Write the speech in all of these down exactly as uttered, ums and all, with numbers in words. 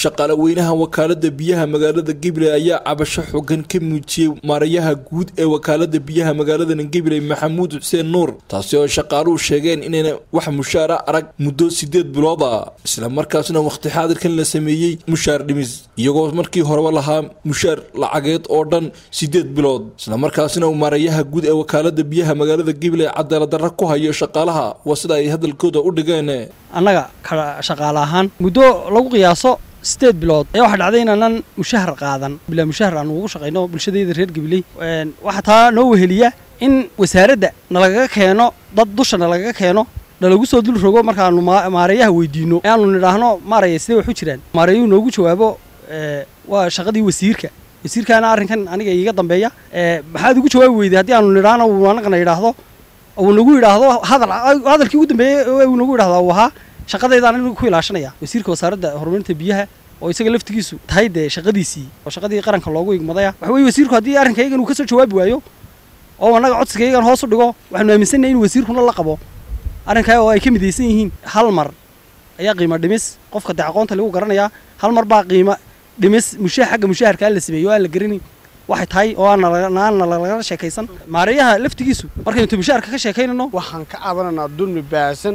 shaqaale weynaha wakaalada biyaha magaalada Gabiley ayaa cabasho xooggan ka muujiyay maarayaha guud ee wakaalada biyaha magaalada Gabiley Maxamuud Xuseen Nuur taasi oo shaqaaluhu sheegeen inay wax mushaar arag muddo sideed bilood ah isla markaasna waqti xaadirkan la sameeyay mushaar dhimis iyagoo markii hore lahaa mushaar lacageed oo dhan sideed bilood isla markaasna maarayaha guud ee wakaalada biyaha magaalada Gabiley cadaalad darro ku hayo shaqaalaha wasida ay hadalkooda u dhigeen annaga shaqaale ahaan muddo lagu qiyaaso sideed bilood ayaa waxa dhacday inaan mushaar qaadan bila mushaar aan ugu shaqeyno bulshadayda reer Gabiley een waxa taa noo weheliya in wasaaradda nalaga keeno dad dusha nalaga keeno dalagu soo dul rogo marka aanu maarayaha weydiino aanu nidhaahno maaraya sidee wax u jiraan maarayu noogu jawaabo ee waa shaqadii wasiirka wasiirkaana arrinkan aniga iiga dambeeya ee maxaad ugu jawaabi weyday hadii aanu nidhaahno wanaqna yiraahdo oo nagu yiraahdo hadal hadalkii ugu dambeeyay oo nagu yiraahdo waxa shaqadayda anigu ku ilaashanaya wasiirka wasaaradda horumarinta biyaha oo isaga laftigiisu tahay de shaqadiisii oo shaqadii qaranka loogu igmadaya waxa weey wasiirku hadii arrinkayga uu ka soo jawaabi waayo oo anaga codsigaygan hoos u dhigo waxaanu aaminsanahay in wasiirkuna la qabo arrinka oo ay ka midaysan yihiin hal mar ayaa qiimo dhimis qofka aqoonta lagu garanaya hal mar baa qiimo dhimis mushaar xagga mushaarka la sameeyo aan la garanin waxay tahay oo aan laga sheekaysan maarayaha laftigiisu markay inta mushaarka ka sheekaynayno waxaan ka cabananaa dulmi baasan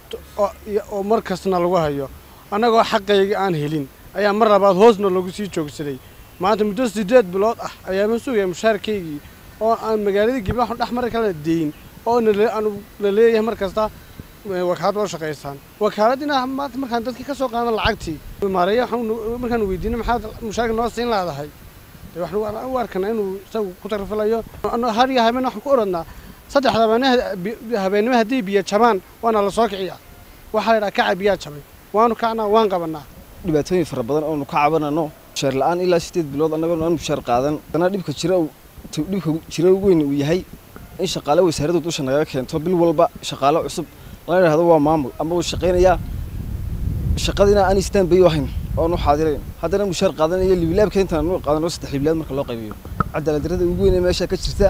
oo markasna lagu hayo anagoo xaqayga aan helin ayaa mar labaad hoosna lagu sii joogsaday maanta muddo sideed bilood ah ayaa ma sugay mushaarkaygii oo aan magaalada Gabiley wax dhaxmar kala deeyin oo aan la leeyahay markasta wakaalad oo shaqeysan wakaaladina maanta markaan dadkii ka soo qaadan lacagtii maarayaha markaan weydiinay maxaa mushaarka noo siin laadahay waxaan u arkanaa inuu isagu ku tarfalayo har iyo habeen wax ku oradnaa saddexda habeenimo hadii biyo jabaan waana la soo kiciyaa waxa la ka cabiyaa jabay waanu kacnaa waan qabanaa dhibaatooyin fara badan oo nu ka cabanano mushaar la'aan ilaa sideed bilood anagoo aan mushaar qaadan dana dhibka jira dhibka jira weyn uu yahay in shaqaale wasaaradda dusha naga keento bil walba shaqaale cusub la yiraahdo waa maamul ama uu shaqeynaya shaqadina aan istaan bay wahayn oo nu xaadiray haddana mushaar qaadanaya libilaabka inta aanu qaadano saddex libilaab marka loo qaybiyo cadaalad darrada ugu weyn ee meesha ka jirta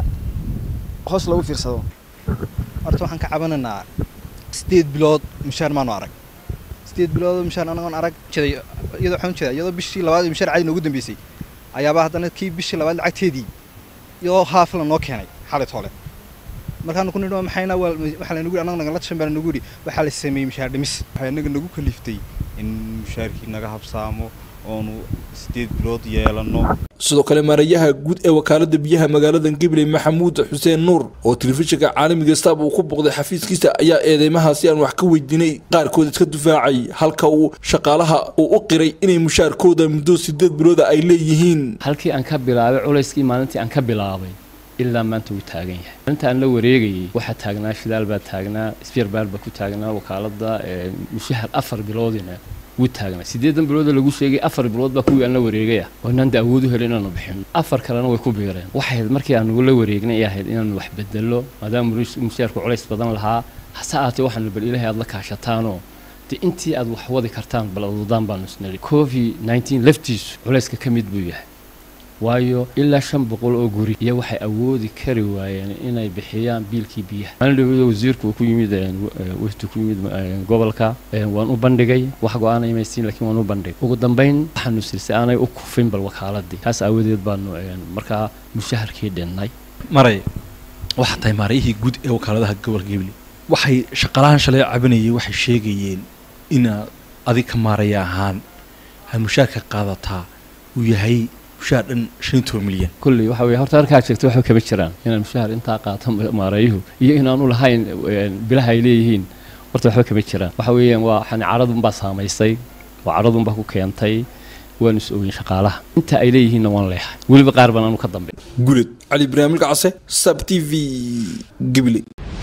hoos lagu fiirsado horta waxaan ka cabananaa sideed bilood mushaar maanu arag sideed bilood mushaar anagoon arag jiray iyadoo waxaan jeedaa iyadoo bishii labaad mushaar caadi noogu dambeysay ayaaba haddana kii bishii labaad lacagteedii iyadoo haaf la noo keenay xalay toole markaan ku nidho maxayna waxa la nagu anaga la tashan baa nagu yiri waxa la sameeyay mushaar dhimis waxa anaga nagu kaliftay in mushaarkii naga habsaamo oonu sideed bilood yeelano sidoo kale maarayaha guud ee wakaalada biyaha magaalada Gabiley Maxamuud Xuseen Nuur oo telefishinka caalamiga Star uu ku boqday xafiiskiisa ayaa eedeymahaasi aan wax ka weydiinay qaarkood iska difaacay halka uu shaqaalaha uu u qiray inay mushaarkooda muddo sideed bilood ay leeyihiin halkii aan ka bilaabay culayskii maalintii aan ka bilaabay ilaa maanta uu taagan yahay inta aan la wareegayay waxa taagnaa shidaal baa taagnaa isbiir baar baa ku taagnaa wakaalada mushaar afar biloodina wuu taagnaa sideedan bilood lagu sheegay afar bilood baa kuwii aan la wareegay oo nan awood u helin inaan bixin afar kalena way ku biireen waxay markii aan la wareegnay ahayd inaan wax bedelo maadaama mushaarku culays badan lahaa hasaate waxaan bal ilaahay aad la kaashataano intii aad wax wadi kartaan bal wadaan baan isnari covid nineteen laftiisu culayska ka mid buu yahay waayo ilaa shan boqol oo guri iyo waxay awoodi kari waayeen inay bixiyaan biilkii biyaha maalintii wasiirku ku yimid wafdi ku yimid gobolka waan u bandhigay wax go'aan ay maysiin laakiin waan u bandhigay ugu dambeyn waxaanu silsay aanay u kufin bal wakaaladii kaas awadeed baanu markaa mushaharkii dhinnay maray waxa tahay maarayihii guud ee wakaaladaha gobolka Gabiley waxay shaqaalahan shalay cabanayay waxay sheegayeen in adiga ka maaraya ahaan ha mushaarka qaadataa uu yahay mushaar dhan shan iyo toban milyan kulli waxa weey horta arkaa jirto waxa kaba jiraan inaan mushaar inta qaato maarayuhu iyo inaan u lahayn bilaha ay leeyihiin horta waxa kaba jiraan waxa weeyaan waa xan caradun baa saameysay waa caradun baa ku keentay waan is oogin shaqaalaha inta ay leeyihiin waan leeyahay waliba qaar baan aanu ka dambeey gulid Ali Ibrahim Gacase Sab T V Gabiley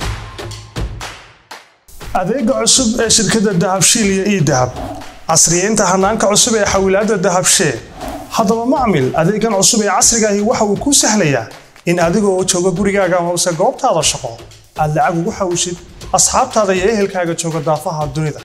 adeega cusub ee shirkadda Dahabshiil iyo Idahab casriyeynta hanaanka cusub ee xawilaadda Dahabshiil haddaba macmil adeegan cusub ee casriga ahi waxa uu ku sahlayaa in adigoo jooga gurigaaga ama goobtaada shaqo aad lacag ugu xawishid asxaabtaada iyo ehelkaaga jooga daafaha dunida